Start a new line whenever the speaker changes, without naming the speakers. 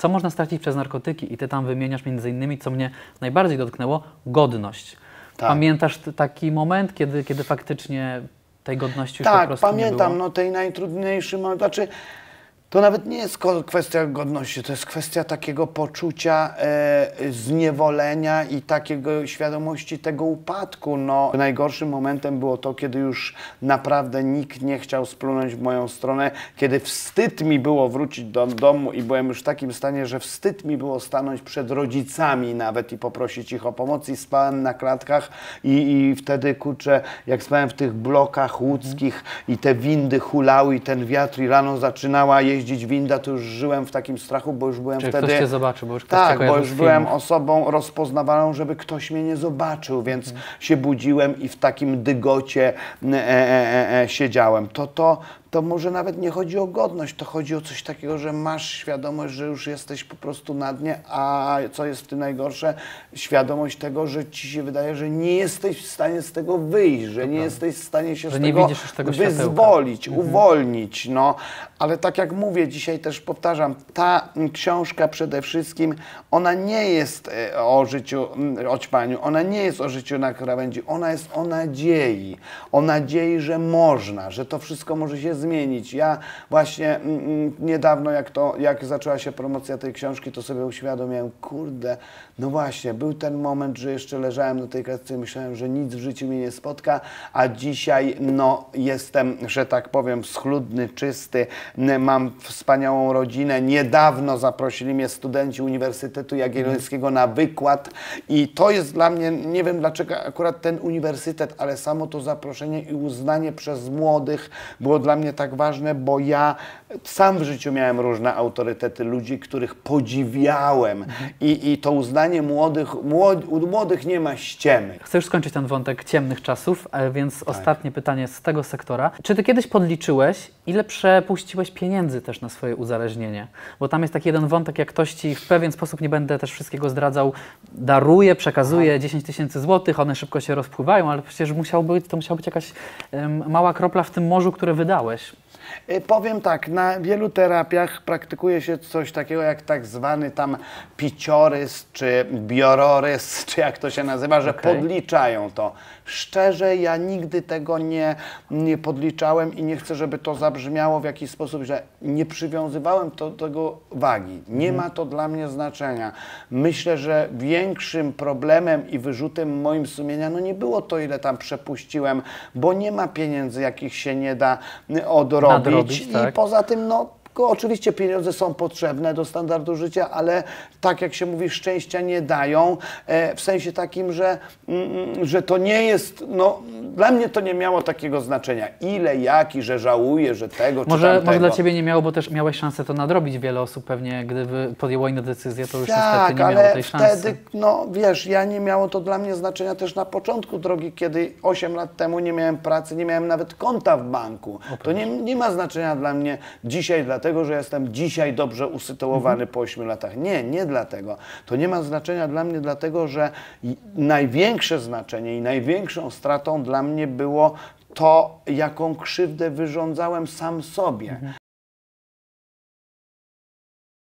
co można stracić przez narkotyki i ty tam wymieniasz między innymi, co mnie najbardziej dotknęło, godność. Tak. Pamiętasz taki moment, kiedy faktycznie tej godności już po prostu
pamiętam,
nie było?
no tej najtrudniejszy moment, znaczy to nawet nie jest kwestia godności, to jest kwestia takiego poczucia zniewolenia i takiego świadomości tego upadku. No, najgorszym momentem było to, kiedy już naprawdę nikt nie chciał splunąć w moją stronę, kiedy wstyd mi było wrócić do domu i byłem już w takim stanie, że wstyd mi było stanąć przed rodzicami nawet i poprosić ich o pomoc i spałem na klatkach i wtedy, kurczę, jak spałem w tych blokach łódzkich i te windy hulały i ten wiatr i rano zaczynała jeździć winda, to już żyłem w takim strachu, bo już byłem wtedy...
ktoś cię zobaczy, bo już ktoś cię
bo już byłem osobą rozpoznawalną, żeby ktoś mnie nie zobaczył, więc się budziłem i w takim dygocie siedziałem. To może nawet nie chodzi o godność, to chodzi o coś takiego, że masz świadomość, że już jesteś po prostu na dnie, a co jest w tym najgorsze? Świadomość tego, że ci się wydaje, że nie jesteś w stanie z tego wyjść, że nie jesteś w stanie się z tego wyzwolić, uwolnić. No. Ale tak jak mówię, dzisiaj też powtarzam, ta książka przede wszystkim, ona nie jest o życiu, o ćpaniu, ona nie jest o życiu na krawędzi, ona jest o nadziei, że można, że to wszystko może się zmienić. Ja właśnie niedawno, jak zaczęła się promocja tej książki, to sobie uświadomiłem, kurde, no właśnie, był ten moment, że jeszcze leżałem na tej kratce i myślałem, że nic w życiu mnie nie spotka, a dzisiaj no jestem, że tak powiem, schludny, czysty, mam wspaniałą rodzinę. Niedawno zaprosili mnie studenci Uniwersytetu Jagiellońskiego na wykład i to jest dla mnie, nie wiem dlaczego akurat ten uniwersytet, ale samo to zaproszenie i uznanie przez młodych było dla mnie tak ważne, bo ja sam w życiu miałem różne autorytety, ludzi, których podziwiałem i to uznanie u młodych nie ma ściemy.
Chcę już skończyć ten wątek ciemnych czasów, więc ostatnie pytanie z tego sektora. Czy ty kiedyś podliczyłeś, ile przepuściłeś pieniędzy też na swoje uzależnienie? Bo tam jest taki jeden wątek, jak ktoś ci w pewien sposób, nie będę też wszystkiego zdradzał, daruje, przekazuje 10 000 złotych, one szybko się rozpływają, ale przecież to musiała być jakaś mała kropla w tym morzu, które wydałeś.
Powiem tak, na wielu terapiach praktykuje się coś takiego jak tak zwany tam piciorys, czy biororys, czy jak to się nazywa, że podliczają to. Szczerze, ja nigdy tego nie podliczałem i nie chcę, żeby to zabrzmiało w jakiś sposób, że nie przywiązywałem do tego wagi. Nie ma to dla mnie znaczenia. Myślę, że większym problemem i wyrzutem moim sumienia, no nie było to, ile tam przepuściłem, bo nie ma pieniędzy, jakich się nie da odrobić. I poza tym, no, oczywiście pieniądze są potrzebne do standardu życia, ale tak jak się mówi, szczęścia nie dają, w sensie takim, że to nie jest, no dla mnie to nie miało takiego znaczenia. Ile, jaki, że żałuję, że tego czy tamtego.
Może dla ciebie nie miało, bo też miałeś szansę to nadrobić. Wiele osób pewnie, gdyby podjęło inne decyzje, to już niestety nie miało tej szansy.
Wtedy, no wiesz, nie miało to dla mnie znaczenia też na początku drogi, kiedy 8 lat temu nie miałem pracy, nie miałem nawet konta w banku. To nie ma znaczenia dla mnie dzisiaj, dlatego, że jestem dzisiaj dobrze usytuowany po 8 latach. Nie dlatego. To nie ma znaczenia dla mnie, dlatego, że największe znaczenie i największą stratą dla mnie było to, jaką krzywdę wyrządzałem sam sobie.